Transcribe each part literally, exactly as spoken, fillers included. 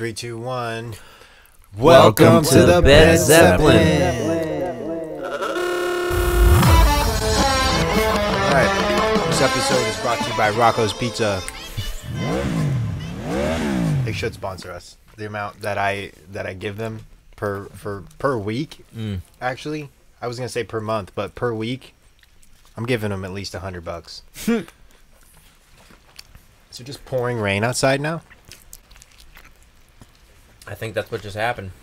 Three, two, one. Welcome, Welcome to, to the Bed Zeppelin. All right, this episode is brought to you by Rocco's Pizza. They should sponsor us. The amount that I that I give them per for per week, mm. actually, I was gonna say per month, but per week, I'm giving them at least a hundred bucks. Is it just pouring rain outside now? I think that's what just happened.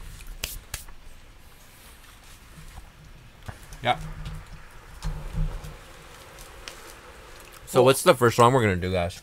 Yeah. So what's the first song we're going to do, guys?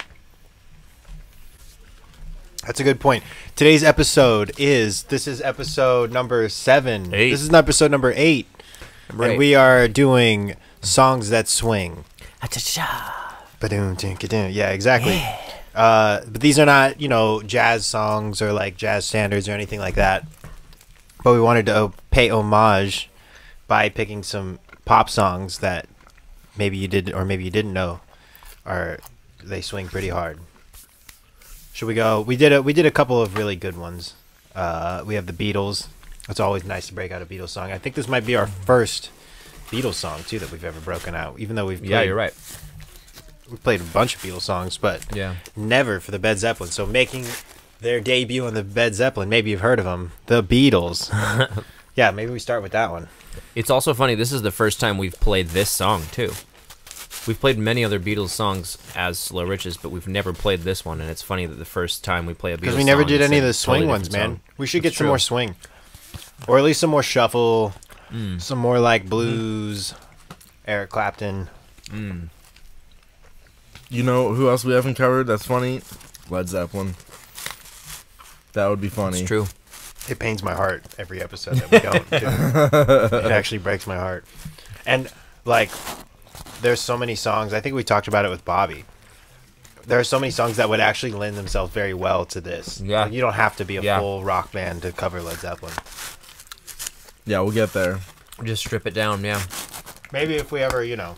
That's a good point. Today's episode is, this is episode number seven. Eight. This is episode number eight. Number and eight. we are doing songs that swing. Ba-doom, Yeah, exactly. Yeah. Uh, but these are not, you know, jazz songs or like jazz standards or anything like that. But we wanted to pay homage by picking some pop songs that maybe you did or maybe you didn't know are they swing pretty hard. Should we go? We did a we did a couple of really good ones. Uh, we have the Beatles. It's always nice to break out a Beatles song. I think this might be our first Beatles song too that we've ever broken out. Even though we've played, yeah, you're right. We played a bunch of Beatles songs, but yeah, never for the Bed Zeppelin. So making their debut on the Bed Zeppelin, maybe you've heard of them, the Beatles. Yeah, maybe we start with that one. It's also funny, this is the first time we've played this song, too. We've played many other Beatles songs as Slow Riches, but we've never played this one, and it's funny that the first time we play a Beatles song... Because we never did any of the swing totally ones, man. Song. We should That's get some true. more swing. Or at least some more shuffle, mm. some more, like, blues, mm. Eric Clapton. Mm. You know who else we haven't covered that's funny? Led Zeppelin. That would be funny. It's true. It pains my heart every episode that we don't do. It actually breaks my heart. And, like, there's so many songs. I think we talked about it with Bobby. There are so many songs that would actually lend themselves very well to this. Yeah. Like, you don't have to be a yeah. full rock band to cover Led Zeppelin. Yeah, we'll get there. Just strip it down, yeah. Maybe if we ever, you know...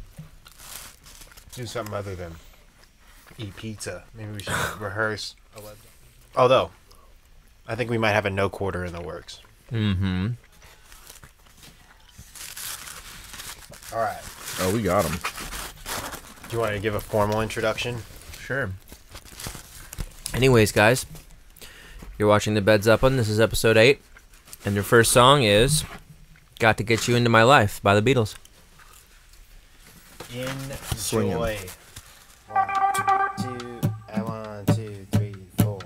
do something other than eat pizza. Maybe we should rehearse. Although, I think we might have a no quarter in the works. Mm-hmm. All right. Oh, we got him. Do you want to give a formal introduction? Sure. Anyways, guys, you're watching the Bed Zeppelin. This is episode eight, and your first song is "Got to Get You Into My Life" by the Beatles. Enjoy. One, two, and one, two, three, four.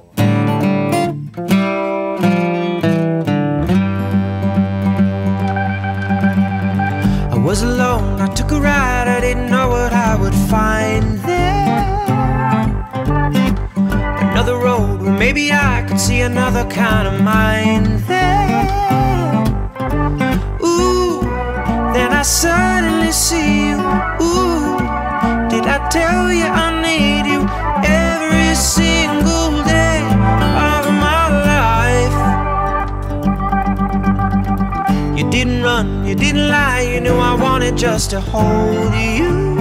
I was alone, I took a ride, I didn't know what I would find there. Another road where maybe I could see another kind of mind there. Ooh, then I suddenly see you. Ooh, did I tell you I need you every single day of my life? You didn't run, you didn't lie, you knew I wanted just to hold you.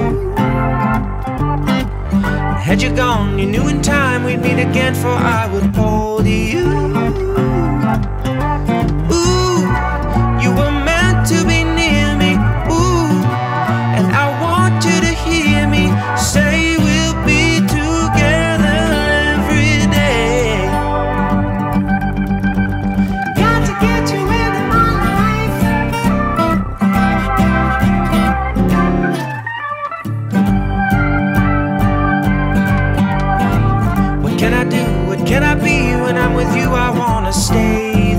Had you gone, you knew in time we'd meet again, for I would hold you. Ooh, you were meant to be near me. Ooh, and I want you to hear me say we'll be together every day. Got to get you into my life. What can I do? What can I be? When I'm with you, I wanna stay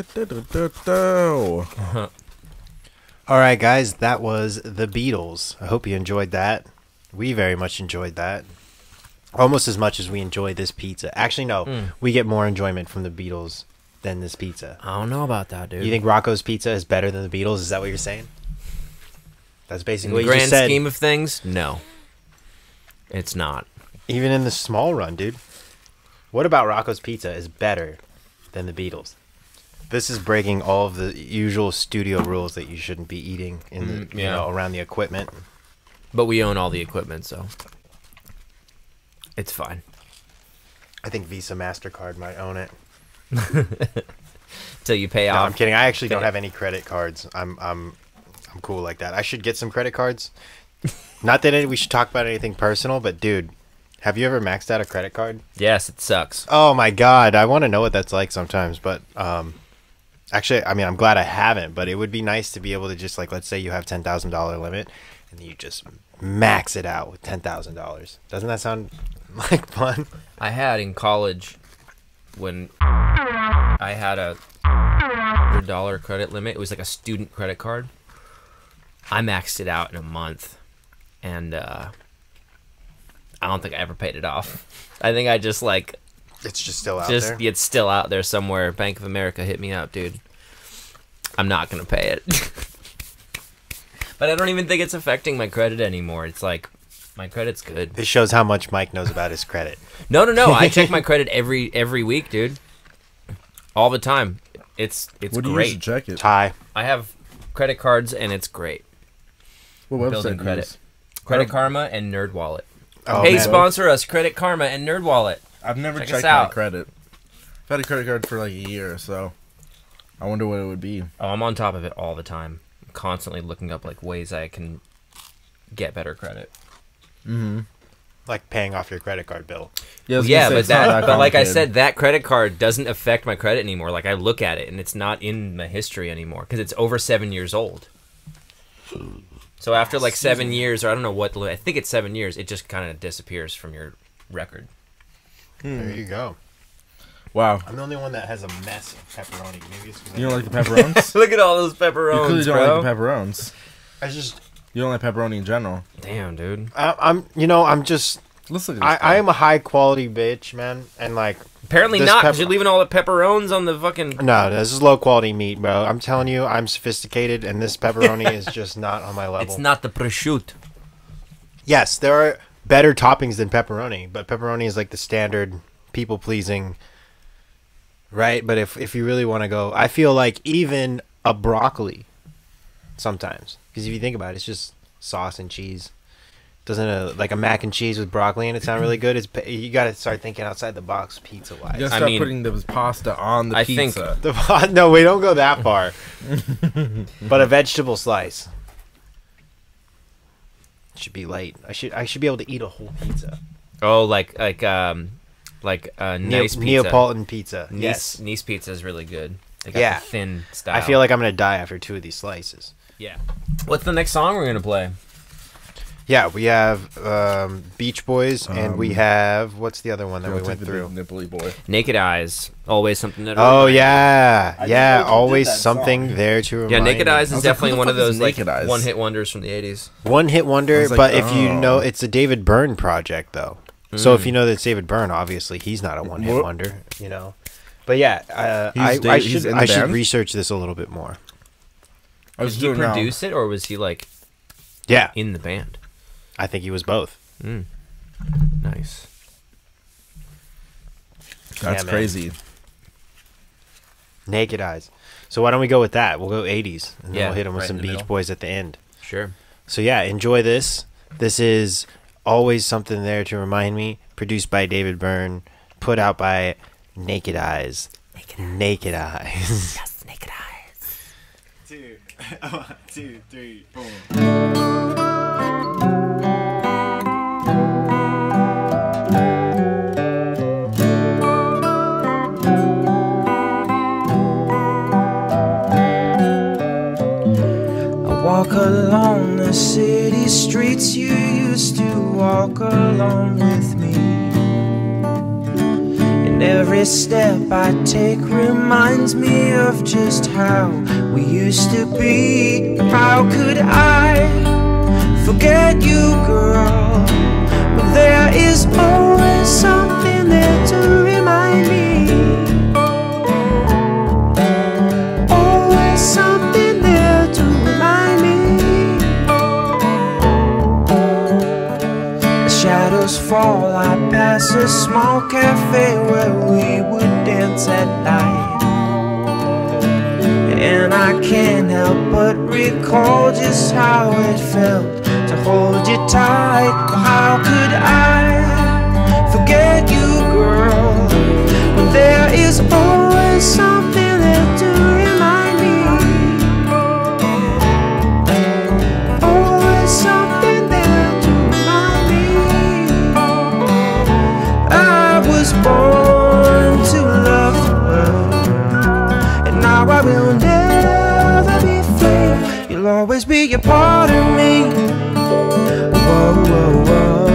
All right, guys, that was the Beatles. I hope you enjoyed that. We very much enjoyed that. Almost as much as we enjoy this pizza. Actually, no, Mm. we get more enjoyment from the Beatles than this pizza. I don't know about that, dude. You think Rocco's Pizza is better than the Beatles? Is that what you're saying? That's in basically the what you grand just said. scheme of things, no. It's not. Even in the small run, dude. What about Rocco's Pizza is better than the Beatles? This is breaking all of the usual studio rules that you shouldn't be eating in the, Mm, you yeah. know, around the equipment. But we own all the equipment, so it's fine. I think Visa MasterCard might own it. Till you pay No, off. I'm kidding. I actually don't Okay. have any credit cards. I'm I'm I'm cool like that. I should get some credit cards. Not that any, we should talk about anything personal, but dude, have you ever maxed out a credit card? Yes, it sucks. Oh my god, I want to know what that's like sometimes. But um, actually, I mean, I'm glad I haven't. But it would be nice to be able to just like, let's say you have ten thousand dollar limit, and you just max it out with ten thousand dollars. Doesn't that sound like fun? I had in college when I had a hundred dollar credit limit. It was like a student credit card. I maxed it out in a month, and uh, I don't think I ever paid it off. I think I just like It's just still out just there. it's still out there somewhere. Bank of America, hit me up, dude. I'm not gonna pay it. But I don't even think it's affecting my credit anymore. It's like my credit's good. This shows how much Mike knows about his credit. No, no, no. I check my credit every every week, dude. All the time. It's it's What do you great. use to check it? Ty. I have credit cards and it's great. What website Building do you credit. use? Credit Karma and NerdWallet. Oh, hey, man. sponsor us, Credit Karma and NerdWallet. I've never Check us checked my out. credit. I've had a credit card for like a year or so. I wonder what it would be. Oh, I'm on top of it all the time. I'm constantly looking up like ways I can get better credit. Mm-hmm. Like paying off your credit card bill. Yeah, I was Yeah, gonna say, but it's not that, but like I complicated. said, that credit card doesn't affect my credit anymore. Like I look at it and it's not in my history anymore because it's over seven years old. So after like seven years, or I don't know what, I think it's seven years, it just kind of disappears from your record. There you go. Wow. I'm the only one that has a mess of pepperoni. Maybe it's 'cause I You don't like the pepperonis? Look at all those You pepperonis, clearly don't bro. like the pepperonis. I just, You don't like pepperoni in general. Damn, dude. I, I'm, you know, I'm just, Let's look at this. I, guy. I am a high quality bitch, man, and like, Apparently This not, because pepper- you're leaving all the pepperonis on the fucking... no, this is low quality meat, bro. I'm telling you, I'm sophisticated, and this pepperoni is just not on my level. It's not the prosciutto. Yes, there are better toppings than pepperoni, but pepperoni is like the standard people pleasing, right? But if if you really want to go, I feel like even a broccoli sometimes, because if you think about it, it's just sauce and cheese. Doesn't a like a mac and cheese with broccoli in it sound really good? It's pe- you got to start thinking outside the box pizza You wise. gotta I start mean- putting the pasta on the I think- pizza. The, no, we don't go that far. But a vegetable slice should be light. I should I should be able to eat a whole pizza. Oh, like like um like uh, Neo- nice pizza. Neapolitan pizza. Nice, Yes. Nice pizza is really good. They got Yeah. the thin style. I feel like I'm gonna die after two of these slices. Yeah. What's the next song we're gonna play? Yeah, we have um, Beach Boys, and we Um, have what's the other one that Don't we take went the through? big nipply boy. Naked Eyes. Always something that. Oh remind- yeah, I didn't know yeah. you did Always that something song. there to remind Yeah, Naked me. Eyes I is was like, definitely who the one of fuck is those like Naked Eyes? one-hit wonders from the eighties. One hit wonder, I was like, but if you oh. know, it's a David Byrne project though. So Mm. if you know that it's David Byrne, obviously he's not a one hit What? wonder, you know. But yeah, uh, He's I, I Dave- he's should in the I should band? research this a little bit more. I was Did he doing now. produce it, or was he like Yeah, in the band? I think he was both. Mm. Nice. That's Yeah, man. crazy. Naked Eyes. So why don't we go with that? We'll go eighties, and then Yeah, we'll hit them with right in some the Beach middle. Boys at the end. Sure. So yeah, enjoy this. This is always something there to remind me. Produced by David Byrne, put out by Naked Eyes. Naked, Naked Eyes. Yes, Naked Eyes. Two, one, two, three, four. I walk along the city streets you used to walk along with me. And every step I take reminds me of just how we used to be. How could I forget you, girl, when there is always something there to remind me? Always something there to remind me. As shadows fall, I pass a small cafe where we would dance at night, and I can't help but recall just how it felt to hold you tight. How could I forget you, girl, when there is always something there to remind me? Always something there to remind me. I was born to love the world, and now I will never be free. You'll always be a part of me. Whoa, whoa, whoa.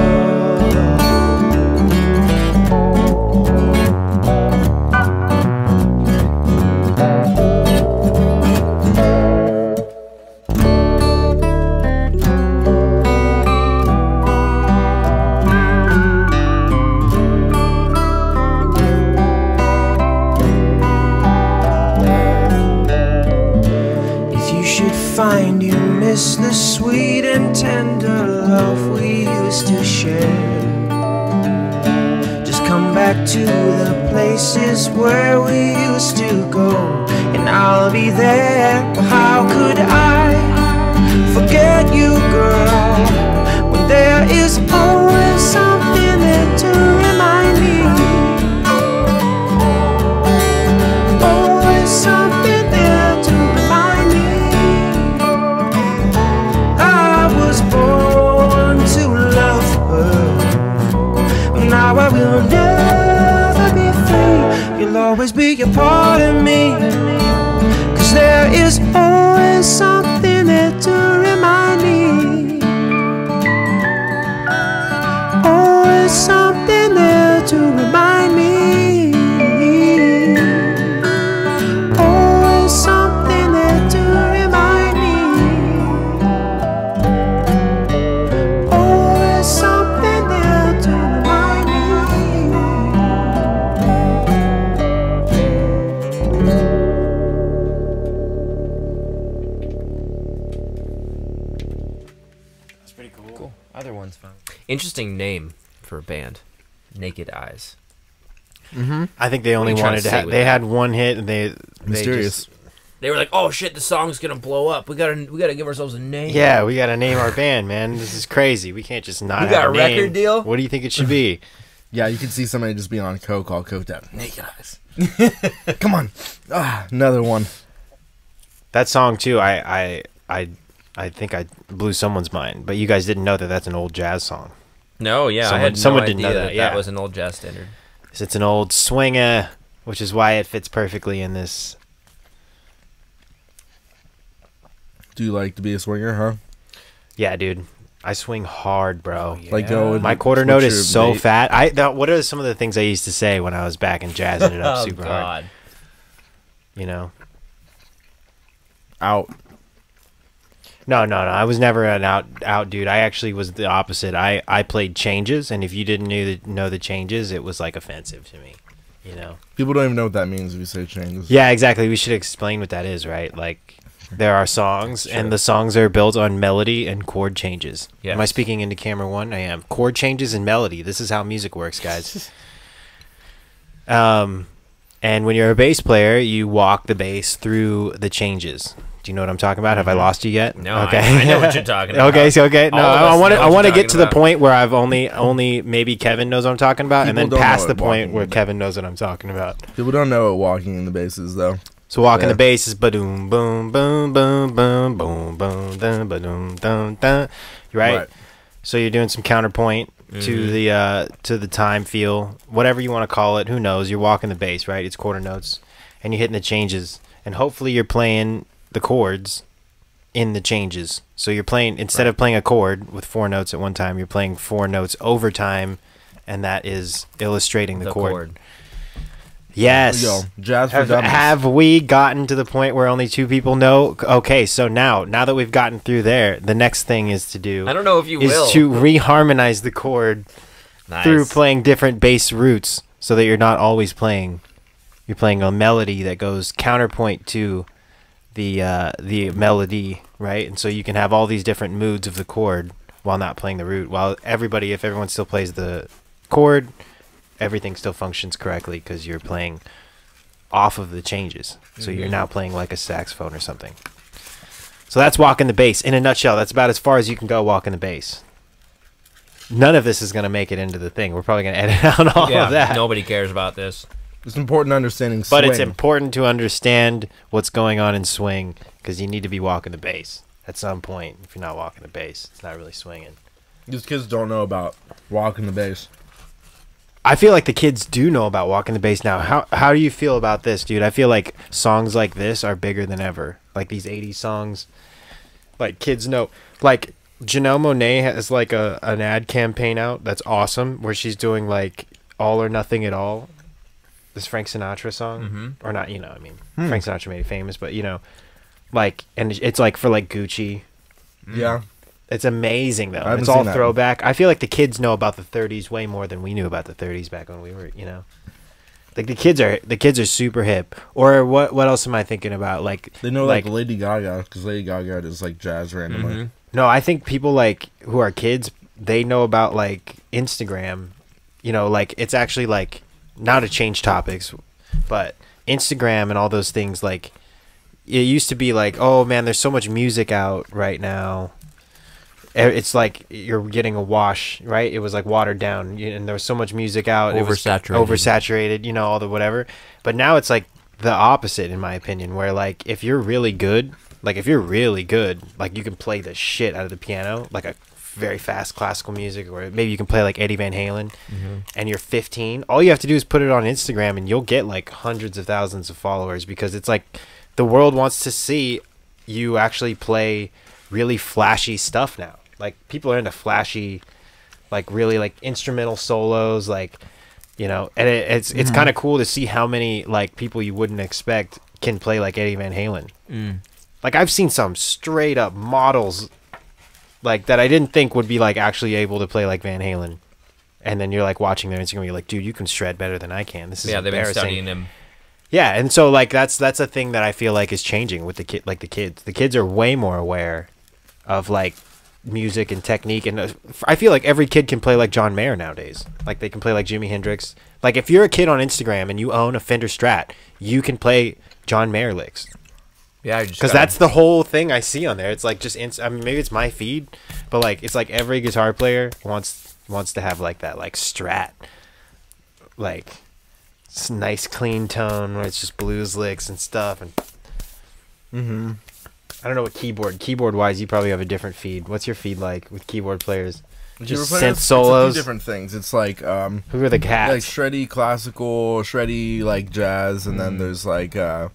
If you should find you miss the sweet and tender love we used to share, just come back to the places where we used to go, and I'll be there. But how could I forget you, girl, when there is always something there to remind me? Always something there to remind me. I was born to love her, now I will never be free. You'll always be a part of me, 'cause there is always something there to remind me. Always something there to remind me. Always something there to remind me. Always something there to remind me. That's pretty cool. Cool. Other one's fine. Interesting name for a band. Naked Eyes. I think they only you trying wanted to to. say Ha- with they that? had one hit, and they they Mysterious. just- They were like, "Oh shit, the song's gonna blow up. We gotta, we gotta give ourselves a name." yeah, we gotta name our band, man. This is crazy. We can't just not. You have got a name. record deal? What do you think it should be? Yeah, you can see somebody just being on coke, all coked out. Naked Eyes. Come on. Ah, another one. That song too. I I I I think I blew someone's mind, but you guys didn't know that that's an old jazz song. No, yeah, I Someone- had no someone idea didn't know that, that yeah. that was an old jazz standard. It's an old swinger, which is why it fits perfectly in this. Do you like to be a swinger, huh? Yeah, dude. I swing hard, bro. Like, go with My quarter what's note your is so bait? fat. I that, what are some of the things I used to say when I was back in jazz? Ended up Oh super hard. God. You know. Out. No, no, no. I was never an out out dude. I actually was the opposite. I, I played changes, and if you didn't know the, know the changes, it was like offensive to me. You know. People don't even know what that means if you say changes. Yeah, exactly. We should explain what that is, right? Like, there are songs, and the songs are built on melody and chord changes. Yes. Am I speaking into camera one? I am. Chord changes and melody. This is how music works, guys. um, and when you're a bass player, you walk the bass through the changes. Do you know what I'm talking about? Have I lost you yet? No, I- I know what you're talking about. Okay, so okay, no, All of I us want to know I what want to you're get talking to the about. point where I've only only maybe Kevin knows what I'm talking about, and People then don't know past the what point walking where is. Kevin knows what I'm talking about. People don't know what walking in the bass is, though. So walking Yeah. the bass is ba-doom, boom, boom, boom, boom, boom, boom, dun, ba-doom, dun, dun. Right? Right. So you're doing some counterpoint to the uh, to the time feel, whatever you want to call it. Who knows? You're walking the bass, right? It's quarter notes, and you're hitting the changes, and hopefully you're playing the chords in the changes. So you're playing instead of playing a chord with four notes at one time, you're playing four notes over time, and that is illustrating the, The chord. chord. Yes. There you go. Jazz for Have, dummies. have we gotten to the point where only two people know? Okay, so now, now that we've gotten through there, the next thing is to do I don't know if you is will. to reharmonize the chord Nice. through playing different bass roots, so that you're not always playing. You're playing a melody that goes counterpoint to the uh, the melody, right? And so you can have all these different moods of the chord while not playing the root. While everybody, if everyone still plays the chord, everything still functions correctly because you're playing off of the changes. So you're now playing like a saxophone or something. So that's walking the bass. In a nutshell, that's about as far as you can go walking the bass. None of this is going to make it into the thing. We're probably going to edit out all yeah, of that. nobody cares about this. It's important understanding swing. But it's important to understand what's going on in swing because you need to be walking the bass at some point. If you're not walking the bass, it's not really swinging. These kids don't know about walking the bass. I feel like the kids do know about walking the bass now. How how do you feel about this, dude? I feel like songs like this are bigger than ever. Like these eighties songs. Like kids know. Like Janelle Monáe has like a an ad campaign out that's awesome where she's doing like All or Nothing at All. This Frank Sinatra song. Mm-hmm. Or not, you know, I mean, Hmm. Frank Sinatra made it famous, but you know, like, and it's like for like Gucci. Yeah. It's amazing though. I haven't It's all seen that. throwback. I feel like the kids know about the thirties way more than we knew about the thirties back when we were, you know. Like the kids are the kids are super hip. Or what what else am I thinking about? Like They know like, Lady Gaga because Lady Gaga does like jazz randomly. Mhm. no, I think people like who are kids, they know about like Instagram. You know, like it's actually like not to change topics, but Instagram and all those things, like it used to be like, oh man, there's so much music out right now. It's like you're getting a wash, right? It was like watered down, y- and there was so much music out. It was Oversaturated. oversaturated, you know, all the whatever. But now it's like the opposite, in my opinion, where like if you're really good, like if you're really good, like you can play the shit out of the piano, like a very fast classical music, or maybe you can play like Eddie Van Halen, and you're fifteen. All you have to do is put it on Instagram, and you'll get like hundreds of thousands of followers because it's like the world wants to see you actually play really flashy stuff now. Like people are into flashy, like really like instrumental solos, like you know, and it, it's it's kind of cool to see how many like people you wouldn't expect can play like Eddie Van Halen. Mm. Like I've seen some straight up models like that I didn't think would be like actually able to play like Van Halen, and then you're like watching their Instagram, you're like, dude, you can shred better than I can. This is Yeah, they've been embarrassing. studying him. Yeah, and so like that's that's a thing that I feel like is changing with the kid, like the kids. The kids are way more aware of like music and technique, and uh, I feel like every kid can play like John Mayer nowadays. Like they can play like Jimi Hendrix. Like if you're a kid on Instagram and you own a Fender Strat, you can play John Mayer licks. Yeah, just Because gotta- that's the whole thing I see on there. It's like just inst- I mean, maybe it's my feed, but like it's like every guitar player wants wants to have like that like Strat, like it's nice clean tone where it's just blues licks and stuff. And Mm-hmm. I don't know what keyboard keyboard wise you probably have a different feed. What's your feed like with keyboard players? Just synth It's a solos. few different things. It's like um, Who are the like cats? shreddy classical, shreddy like jazz, and then there's like uh,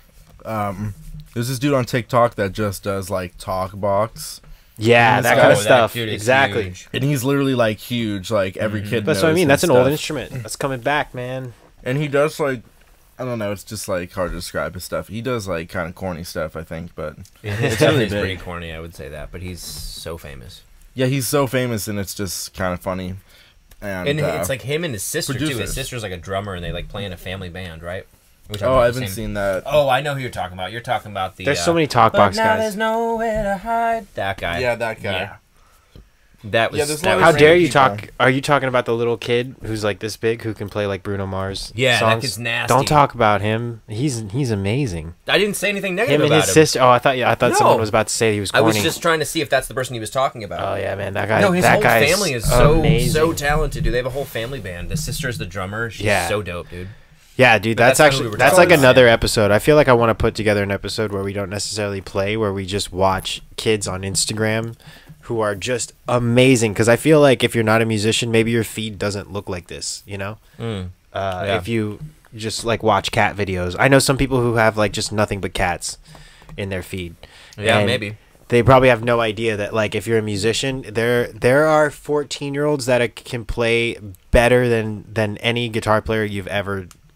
um, there's this dude on TikTok that just does like talk box, Yeah, that Oh, kind of that stuff. dude is Exactly. huge. and he's literally like huge. Like every Mhm. kid. That's what I knows mean. his That's an old stuff. instrument. That's coming back, man. And he does like, I don't know. It's just like hard to describe his stuff. He does like kind of corny stuff, I think, but His It's stuff really is pretty big. corny, I would say that, but he's so famous. yeah, he's so famous, and it's just kind of funny. And, And uh, it's like him and his sister too. producers. His sister's like a drummer, and they like play in a family band, right? We're talking oh, about I the haven't same- seen that. Oh, I know who you're talking about. You're talking about the. There's uh, so many talk But box now guys. there's nowhere to hide. That guy. Yeah, that guy. Yeah. That was. Yeah, there's that a lot was of How dare random you people. talk? Are you talking about the little kid who's like this big who can play like Bruno Mars? Yeah, that songs? kid's nasty. Don't talk about him. He's he's amazing. I didn't say anything negative Him and about his him. sister. Oh, I thought yeah, I thought No. someone was about to say he was I corny. was just trying to see if that's the person he was talking about. Oh yeah, man, that guy. No, his that whole guy's family is so amazing. so talented, dude. They have a whole family band. The sister's the drummer. She's Yeah. so dope, dude. Yeah, dude, But that's, that's not who actually we were that's talking like about. another episode. I feel like I want to put together an episode where we don't necessarily play, where we just watch kids on Instagram who are just amazing. Because I feel like if you're not a musician, maybe your feed doesn't look like this. You know, Mm. uh, Yeah. if you just like watch cat videos. I know some people who have like just nothing but cats in their feed. Yeah, And maybe. They probably have no idea that like if you're a musician, there there are fourteen year olds that uh, can play better than than any guitar player you've ever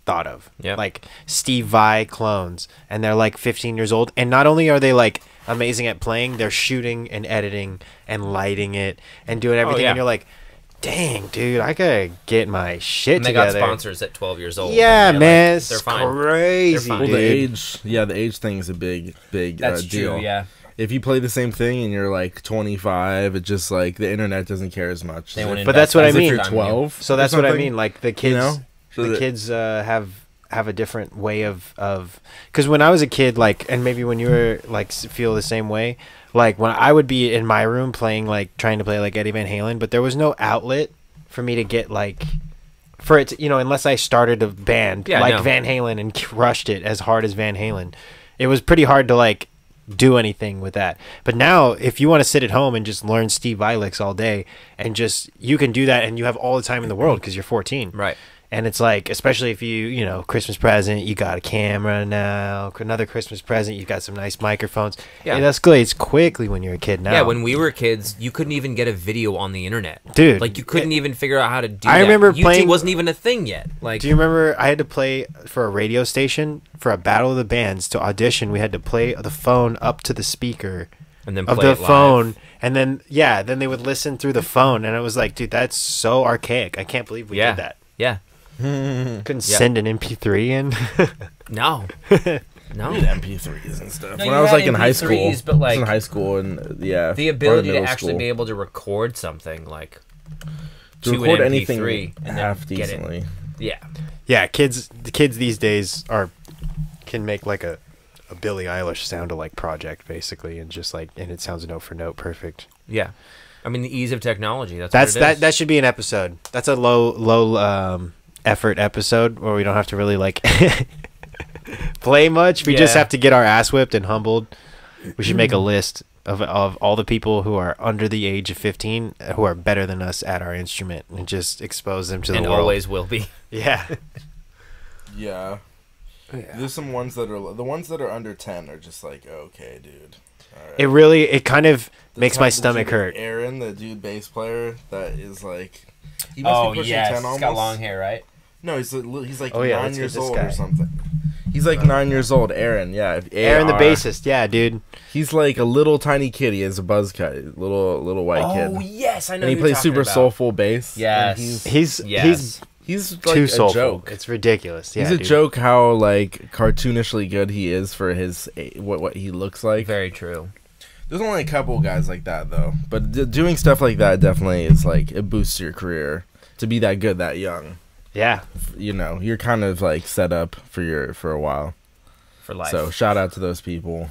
thought of. Yeah. Like Steve Vai clones, and they're like fifteen years old, and not only are they like amazing at playing, they're shooting and editing and lighting it and doing everything, yeah. and you're like, dang, dude, I gotta get my shit And they together. got sponsors at twelve years old. Yeah, and they're man, like, it's they're fine. crazy. They're fine. Well, dude. the age, yeah, the age thing is a big, big That's uh, deal. true. Yeah. If you play the same thing and you're like twenty-five, it just like the internet doesn't care as much. They won't But that's what I As if mean. you're twelve. So that's or what I something, mean. Like the kids, you know? So the that- kids uh, have have a different way of of because when I was a kid, like, and maybe when you were like s- feel the same way, like when I would be in my room playing, like trying to play like Eddie Van Halen, but there was no outlet for me to get like for it, to, you know, unless I started a band Yeah, like no. Van Halen and crushed it as hard as Van Halen. It was pretty hard to like do anything with that. But now if you want to sit at home and just learn Steve Vai licks all day and just you can do that, and you have all the time in the world because you're fourteen. Right. And it's like, especially if you, you know, Christmas present, you got a camera now, another Christmas present, you've got some nice microphones. Yeah. It escalates quickly when you're a kid now. Yeah, when we were kids, you couldn't even get a video on the internet. Dude. Like, you couldn't even figure out how to do I that. remember YouTube playing- wasn't even a thing yet. Like, Do you remember I had to play for a radio station for a battle of the bands to audition? We had to play the phone up to the speaker and then of play the it live. phone. And then, yeah, then they would listen through the phone. And it was like, dude, that's so archaic. I can't believe we Yeah. did that. Yeah. Couldn't Yeah. send an M P three in. No. No. M P threes and stuff. No, when you I was had like in high school, M P threes, but, I was like, in high school and uh, yeah, The part of ability to middle actually school. be able to record something, like, to to record an M P three anything and then half get it. decently. Yeah. Yeah, kids the kids these days are can make like a, a Billie Eilish sound alike project basically, and just like and it sounds note for note perfect. Yeah. I mean, the ease of technology. That's That's what it that is. that should be an episode. That's a low low um effort episode where we don't have to really like play much. We just Yeah. have to get our ass whipped and humbled. We should make a list of of all the people who are under the age of fifteen uh, who are better than us at our instrument, and just expose them to the and world. always will be. Yeah. Yeah. There's some ones that are the ones that are under ten are just like okay, dude. All right. It really it kind of The makes time- my the stomach dude- hurt. Aaron, the dude bass player, that is like. He must Oh, be pushing yes. ten He's almost. got long hair, right? No, he's a li- he's like Oh, yeah, nine let's get years this old guy. or something. He's like nine years old. Aaron, yeah. Aaron the A R. bassist, yeah, dude. He's like a little tiny kid. He has a buzz cut, little little white Oh, kid, yes. I know and he who you're plays talking super about. soulful bass. Yes. and he's He's Yes. he's he's like too a soulful. joke. It's ridiculous. Yeah, he's a dude. joke how like cartoonishly good he is for his what what he looks like. Very true. There's only a couple guys like that though, but d- doing stuff like that definitely is like it boosts your career to be that good that young. Yeah. You know, you're kind of like set up for your for a while. For life. So shout out to those people.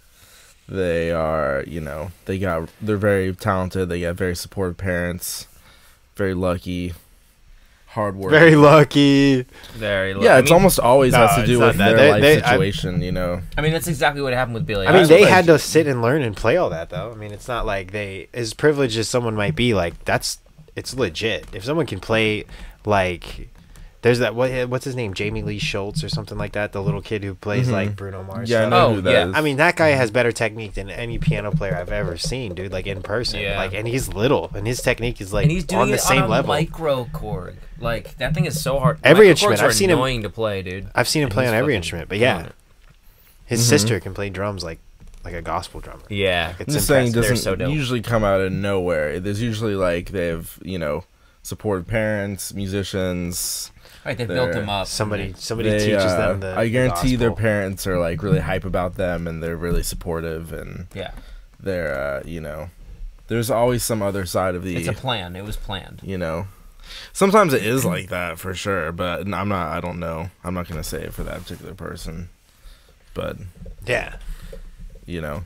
They are, you know, they got they're very talented. They got very supportive parents. Very lucky. Hard work. Very lucky. Very low. Yeah, I it's mean, almost always No, has to it's do not with that. their They- life they- I- situation, you know. I mean, that's exactly what happened with Billy. I mean, Eilish. they like- had to sit and learn and play all that, though. I mean, it's not like they, as privileged as someone might be, like that's, it's legit. If someone can play, like, there's that what what's his name, Jamie Lee Schultz or something like that, the little kid who plays Mhm. like Bruno Mars. Yeah, I stuff. know Oh, who that yeah. is. I mean, that guy has better technique than any piano player I've ever seen, dude. Like in person, Yeah. like, and he's little, and his technique is like and he's doing on the it same on a level. micro chord. Like, that thing is so hard. Every Micro instrument. chords are I've seen him- annoying to play, dude. I've seen him And play he's on every fucking instrument, but killing yeah, it. his Mhm. sister can play drums like like a gospel drummer. Yeah. It's I'm just saying, it impressive. They're doesn't so dope. usually come out of nowhere. There's usually like they have, you know, supportive parents, musicians. Right, they They're- built them up. Somebody somebody They, teaches uh, them the. I the guarantee their gospel. parents are like really hype about them, and they're really supportive, and Yeah. they're, uh, you know, there's always some other side of the, It's a plan. It was planned. you know. Sometimes it is like that for sure, but I'm not. I don't know. I'm not gonna say it for that particular person, but Yeah. you know.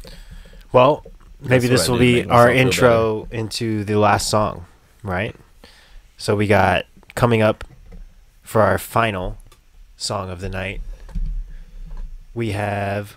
Well, maybe That's this what I will do to be make our myself feel intro into the last song, right? So we got coming up for our final song of the night. We have.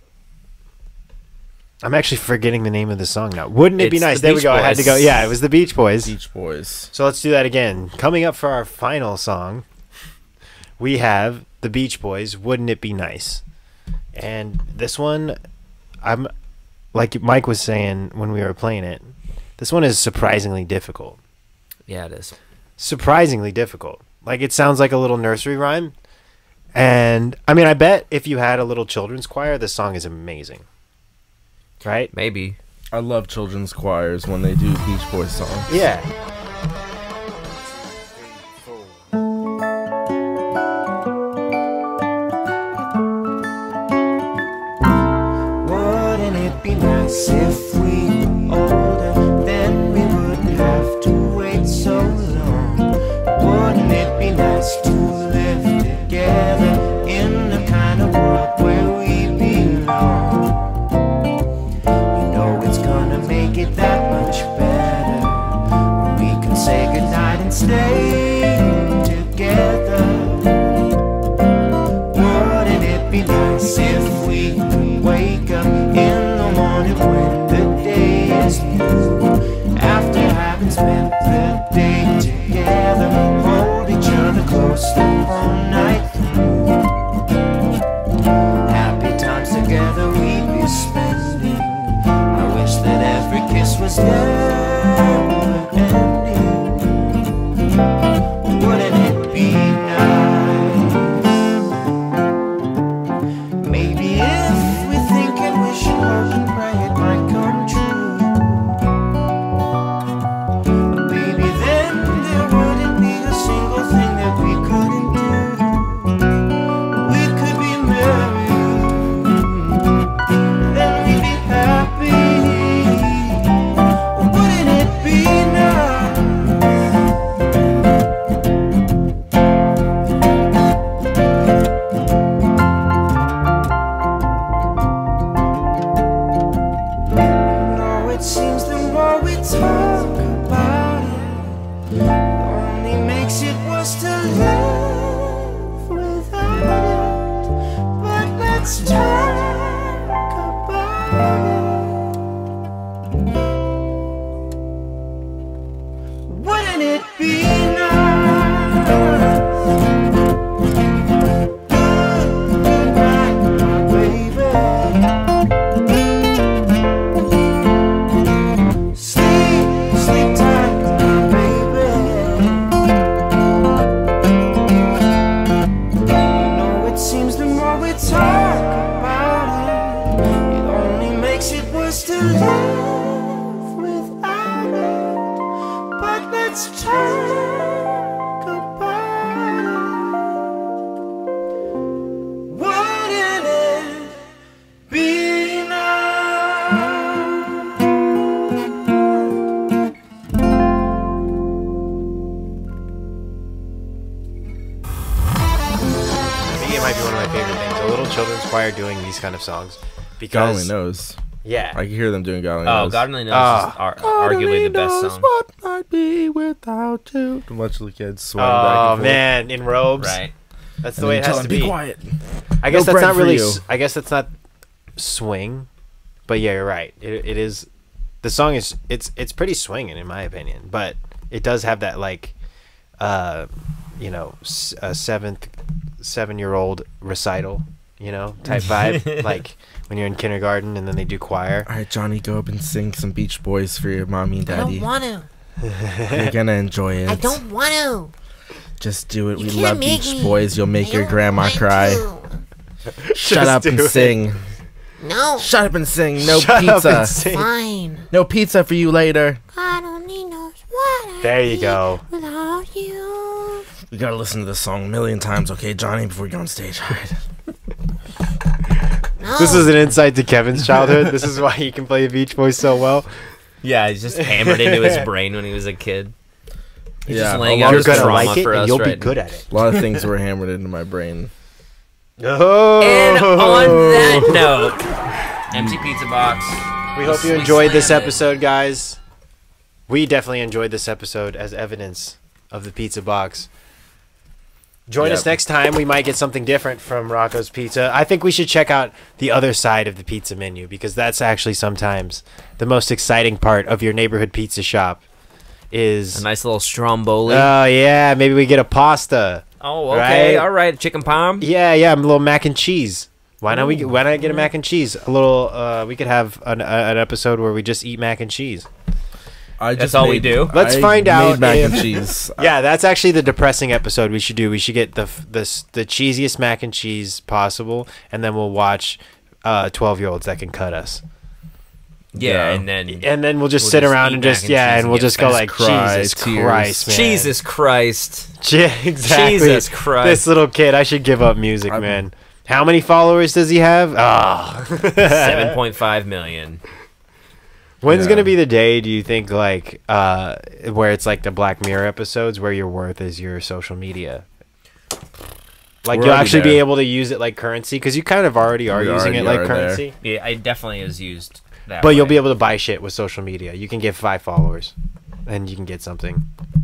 I'm actually forgetting the name of the song now. Wouldn't it be It's the nice? There we Beach go. I had to go. Boys. Yeah, it was the Beach Boys. Beach Boys. So let's do that again. Coming up for our final song, we have the Beach Boys. Wouldn't it be nice? And this one, I'm like Mike was saying when we were playing it. This one is surprisingly difficult. Yeah, it is. Surprisingly difficult. Like it sounds like a little nursery rhyme, And I mean, I bet if you had a little children's choir, this song is amazing. Right? Maybe. I love children's choirs when they do Beach Boys songs. Yeah. Wouldn't it be nice if we were older? Then we wouldn't have to wait so long. Wouldn't it be nice to live together in the kind of world where we belong? You know it's gonna make it that much better when we can say goodnight and stay together. Wouldn't it be nice if we could wake up in the morning when the day is new, after having spent the day together, hold each other close the whole night through. Happy times together we'd be spending. I wish that every kiss was never ending. Wouldn't it be nice? Maybe if we think and wish and hope and pray it might come true. Maybe then there wouldn't be a single thing that we couldn't do. We could be married, then we'd be happy. Wouldn't it be nice? No, it seems the more we talk about it, it only makes it worse to live without it. But let's talk about it. Wouldn't it be nice? Goodnight, my baby. Sleep, sleep tight, my baby. You know it seems the more we talk about it, it only makes it worse to live without it. But let's talk about it. Wouldn't it be nice? I think it might be one of my favorite things. A little children's choir doing these kind of songs. God Because only knows. Yeah. I can hear them doing God only Oh, knows. God Only Knows Ah. is ar- arguably the best song. What I'd be without you. A bunch of the kids swaying back Oh and forth. man, in robes. Right. That's the And way then it tell has them, to be be. quiet. I guess No that's bread not for really. you. s- I guess that's not swing, but yeah, you're right. It, it is. The song is. It's it's pretty swinging in my opinion, but it does have that like, uh, you know, s- a seventh, seven year old recital, you know, type vibe, like when you're in kindergarten and then they do choir. All right, Johnny, go up and sing some Beach Boys for your mommy and I daddy. don't want to. You're gonna enjoy it. I don't want to. Just do it. You We can't love make Beach me. Boys. You'll make I your don't grandma want cry. to. Shut Just up and do it. sing. No. Shut up and sing. No Shut up pizza. and sing. Fine. No pizza for you later. God only knows what I There you need go. without you. We gotta listen to this song a million times, okay, Johnny, before we go on stage. All right. No. This is an insight to Kevin's childhood. This is why he can play the Beach Boys so well. Yeah, he's just hammered into his brain when he was a kid. He's Yeah, just a laying lot out You're his of gonna trauma like it, for and us you'll right be good at it. A lot of things were hammered into my brain. Oh. And on that note, empty pizza box. We hope you We enjoyed this slammed it. episode, guys. We definitely enjoyed this episode as evidence of the pizza box. Join Yep. us next time. We might get something different from Rocco's Pizza. I think we should check out the other side of the pizza menu because that's actually sometimes the most exciting part of your neighborhood pizza shop. Is A nice little stromboli. oh yeah, maybe we get a pasta. oh, okay, right. all right, chicken palm. Yeah, yeah, a little mac and cheese. Why not we? Why not get a mac and cheese? A little. Uh, we could have an, uh, an episode where we just eat mac and cheese. I That's just all we made- do? Let's I find made out mac if- and cheese. Yeah, that's actually the depressing episode we should do. We should get the f- the s- the cheesiest mac and cheese possible, and then we'll watch uh, twelve year olds that can cut us. Yeah, Yeah. and then And then we'll just We'll sit just around eat and mac just and yeah, cheese and and we'll get just go fat. like Cry, Jesus tears. Christ, man. Jesus Christ. Yeah, exactly. Jesus Christ. This little kid, I should give up music, I'm- man. How many followers does he have? Ah, seven point five million. When's Yeah. gonna be the day? Do you think like uh, where it's like the Black Mirror episodes where your worth is your social media? Like We're you'll already actually be there. able to use it like currency because you kind of already are We using already it like are there. currency. Yeah, it definitely is used that But you'll way. be able to buy shit with social media. You can get five followers, and you can get something.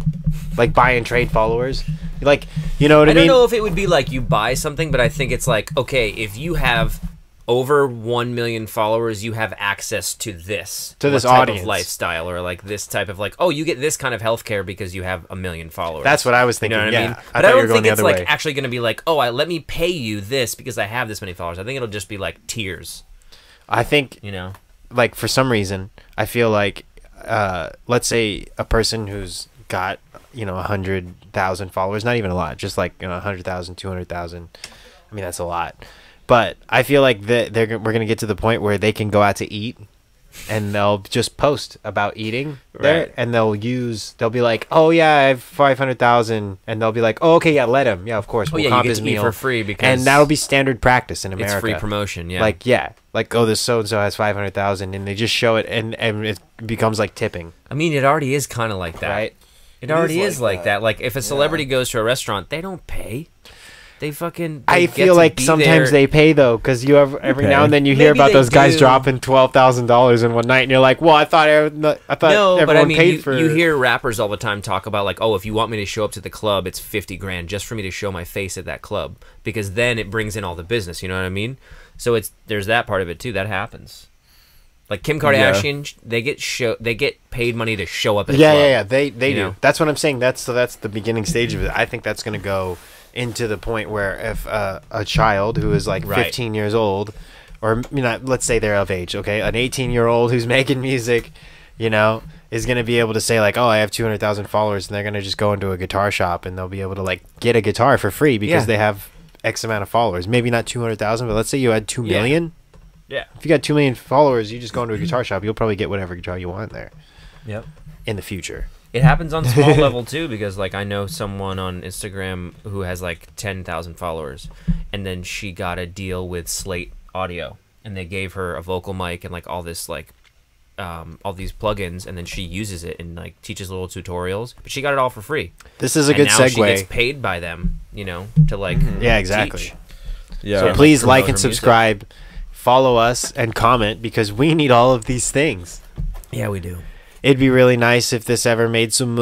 Like buy and trade followers. Like, you know what I, I mean? don't know if it would be like you buy something, but I think it's like, okay, if you have over one million followers, you have access to this. To what this type audience. of lifestyle, or like this type of like, oh, you get this kind of healthcare because you have a million followers. That's what I was You know thinking. what I yeah. mean? I But thought I you were don't going think the it's other like way. actually going to be like, oh, I, let me pay you this because I have this many followers. I think it'll just be like tiers, I think you know? like for some reason I feel like uh let's say a person who's got you know a hundred thousand followers, not even a lot, just like you know a hundred thousand, two hundred thousand. I mean that's a lot, but I feel like that they're, we're gonna get to the point where they can go out to eat and they'll just post about eating there, Right. and they'll use they'll be like, oh yeah, I have five hundred thousand, and they'll be like, oh okay, yeah, let him, yeah, of course, Oh we'll yeah, you comp get his to eat meal for free because and that'll be standard practice in America. it's free promotion. Yeah, Like yeah, like oh this so and so has five hundred thousand, and they just show it, and and it becomes like tipping, I mean, it already is kind of like that. right? It already is is like like that. that. Like if a celebrity goes to a restaurant, they don't pay. They fucking. They I get feel to like be sometimes there. they pay though, because you have every pay. now and then you hear Maybe about they those guys do. dropping twelve thousand dollars in one night, and you're like, well, I thought every- I thought No, everyone but I mean, paid you, for. you hear rappers all the time talk about like, oh, if you want me to show up to the club, it's fifty grand just for me to show my face at that club, because then it brings in all the business. You know what I mean? So it's there's that part of it too. That happens. Like Kim Kardashian, they get show they get paid money to show up at a yeah, club. yeah, yeah. They they you do. know? That's what I'm saying. That's so that's the beginning stage of it. I think that's gonna go into the point where if uh, a child who is like Right. fifteen years old, or you know, let's say they're of age, okay, an eighteen year old who's making music, you know, is gonna be able to say like, oh, I have two hundred thousand followers, and they're gonna just go into a guitar shop and they'll be able to like get a guitar for free because Yeah. they have X amount of followers. Maybe not two hundred thousand, but let's say you had two Yeah. million. Yeah. If you got two million followers, you just go into a guitar shop, you'll probably get whatever guitar you want there Yep. in the future. It happens on small level too, because like I know someone on Instagram who has like ten thousand followers, and then she got a deal with Slate Audio, and they gave her a vocal mic and like all this like um, all these plugins, and then she uses it and like teaches little tutorials. But she got it all for free. This is a and good now she gets segue. paid by them, you know, to like Yeah, exactly. teach. Yeah. So Yeah. please Promote like her and music. subscribe, follow us, and comment because we need all of these things. Yeah, we do. It'd be really nice if this ever made some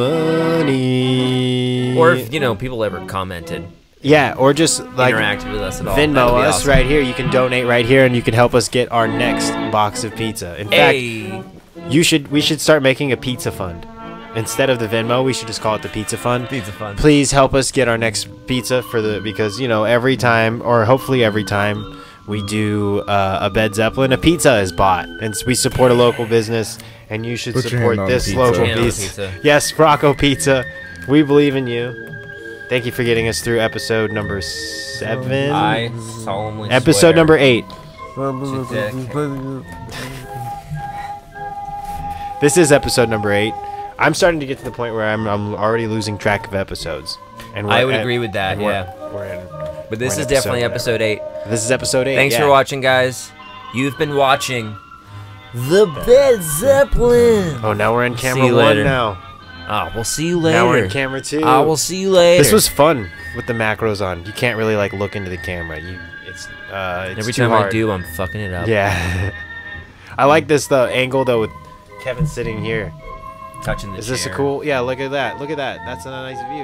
money. Or if you know people ever commented, yeah, or just like interacted with us at all. Venmo that would be us awesome. right here. You can donate right here, and you can help us get our next box of pizza. In fact, Hey, you should we should start making a pizza fund instead of the Venmo. We should just call it the pizza fund. pizza fun. Please help us get our next pizza for the because you know every time or hopefully every time we do uh, a Bed Zeppelin, a pizza is bought, and s- we support a local business, and you should Put your support hand on this pizza. local Hand on piece. pizza. Yes, Rocco Pizza, we believe in you. Thank you for getting us through episode number seven. I solemnly episode swear number eight. to dedicate- This is episode number eight. I'm starting to get to the point where I'm I'm already losing track of episodes. And I we're would at- agree with that. and we're- Yeah, we're in- but this we're is in definitely episode episode eight. This is episode eight. Thanks yeah. for watching, guys. You've been watching the Bed Zeppelin. Oh, now we're in See camera you one later. now. Ah, we'll see you later. Now we're in camera two. I will see you later. This was fun with the macros on. You can't really like look into the camera. You, it's uh, it's Every too time hard. I do, I'm fucking it up. Yeah. I like this though angle though with Kevin sitting here. touching the Is this a chair. cool? Yeah, look at that. Look at that. That's a nice view.